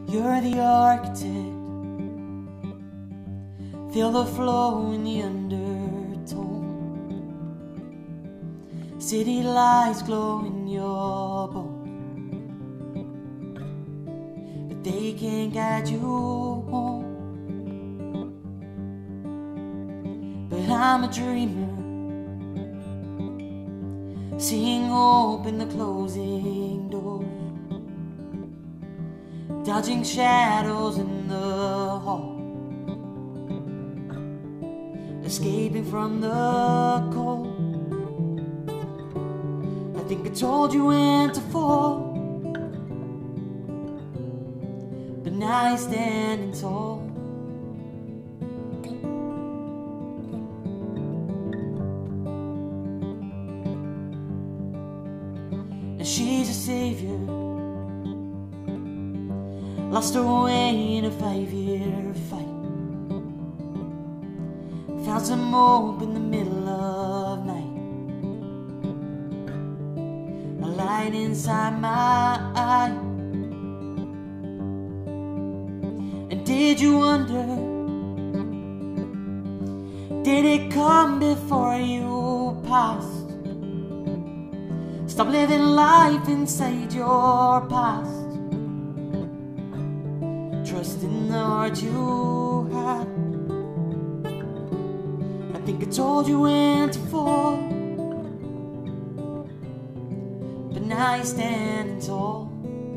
You're the architect. Feel the flow in the undertone. City lights glow in your bones, but they can't guide you home. But I'm a dreamer, seeing open the closing doors, dodging shadows in the hall, escaping from the cold. I think I told you when to fall, but now you're standing tall. And she's a savior, lost her way in a 5-year fight. Found some hope in the middle of night, a light inside my eye. And did you wonder, did it come before you passed? Stop living life inside your past, trust in the heart you had. I think I told you when to fall, but now you're standing tall.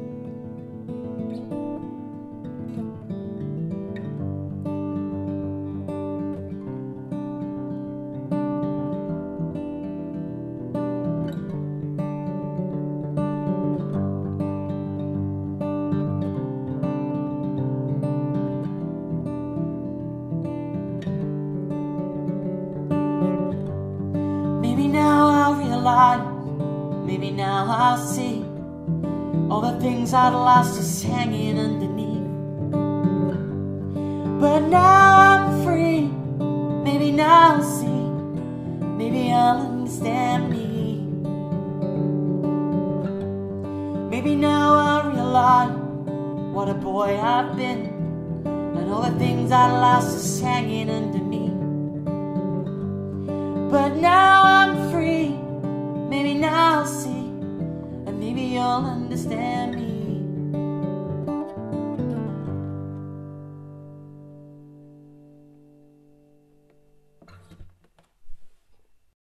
Maybe now I'll realize, maybe now I'll see all the things I'd lost just hanging underneath. But now I'm free, maybe now I'll see, maybe I'll understand me. Maybe now I'll realize what a boy I've been, and all the things I lost just hanging under me. But now I'm free, maybe now I'll see, and maybe you'll understand me.